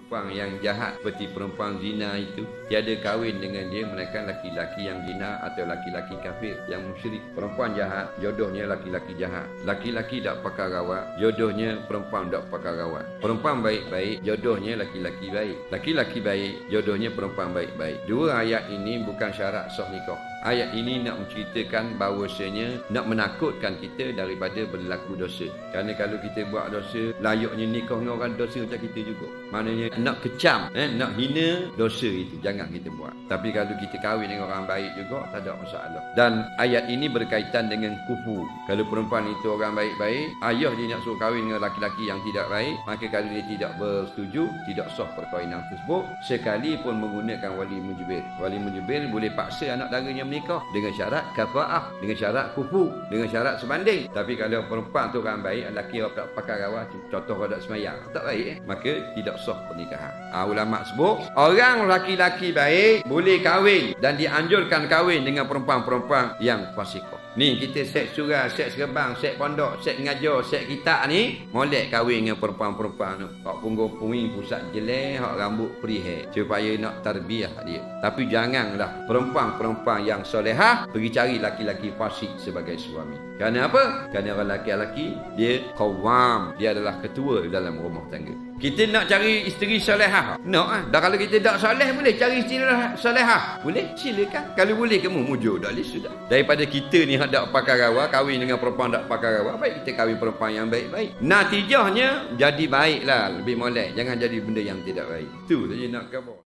perempuan yang jahat seperti perempuan zina itu tiada kahwin dengan dia melainkan laki-laki yang zina atau laki-laki kafir yang musyrik. Perempuan jahat jodohnya laki-laki jahat. Laki-laki tak pakai rawat jodohnya perempuan tak pakai rawat. Perempuan baik-baik jodohnya laki-laki baik. Laki-laki baik jodohnya perempuan baik-baik. Dua ayat ini bukan syarat sah nikah. Ayat ini nak menceritakan bahawasanya nak menakutkan kita daripada berlaku dosa. Kerana kalau kita buat dosa, layaknya nikah dengan orang dosa macam kita juga. Maknanya nak kecam, nak hina dosa itu. Jangan kita buat. Tapi kalau kita kahwin dengan orang baik juga, tak ada masalah. Dan ayat ini berkaitan dengan kufu. Kalau perempuan itu orang baik-baik, ayah dia nak suruh kahwin dengan laki-laki yang tidak baik, maka kalau dia tidak bersetuju, tidak sah perkahwinan tersebut, sekalipun menggunakan wali mujbir. Wali mujbir boleh paksa anak daranya menikah dengan syarat kafaah, dengan syarat kufu, dengan syarat sebanding. Tapi kalau perempuan tu orang baik, lelaki tak pakai rawat, contoh kalau tak semayang, tak baik, maka tidak sah pernikahan. Ulama sebut orang laki-laki baik boleh kahwin dan dianjurkan kahwin dengan perempuan-perempuan yang fasiqah. Ni kita set surah, set serbang, set pondok, set ngajar, set kitab ni molek kahwin dengan perempuan-perempuan tu. Hak punggung puing pusat jelek, hak rambut perihal supaya nak tarbiyah dia. Tapi janganlah perempuan-perempuan yang solehah pergi cari laki-laki fasik sebagai suami. Kerana apa? Kerana orang laki-laki dia qawwam, dia adalah ketua dalam rumah tangga. Kita nak cari isteri solehah. Nak dah kalau kita tak soleh boleh cari isteri solehah. Boleh? Silakan. Kalau boleh kamu mujur dah sudah. Daripada kita ni hendak pakai rawat, kahwin dengan perempuan tak pakai rawat, baik kita kahwin perempuan yang baik-baik. Natijahnya jadi baiklah, lebih molek. Jangan jadi benda yang tidak baik. Itu saja nak khabar.